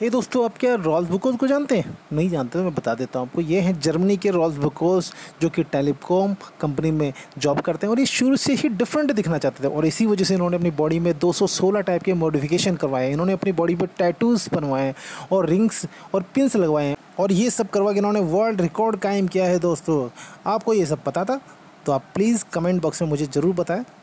ये दोस्तों, आप क्या रॉल्स बुकोस को जानते हैं? नहीं जानते तो मैं बता देता हूँ आपको। ये हैं जर्मनी के रॉल्स बुकोस, जो कि टेलीकॉम कंपनी में जॉब करते हैं और ये शुरू से ही डिफरेंट दिखना चाहते थे और इसी वजह से इन्होंने अपनी बॉडी में 216 टाइप के मॉडिफिकेशन करवाए हैं। इन्होंने अपनी बॉडी पर टैटूज़ बनवाए हैं और रिंग्स और पिन्स लगवाए हैं और ये सब करवा के इन्होंने वर्ल्ड रिकॉर्ड कायम किया है। दोस्तों, आपको ये सब पता था? तो आप प्लीज़ कमेंट बॉक्स में मुझे ज़रूर बताएं।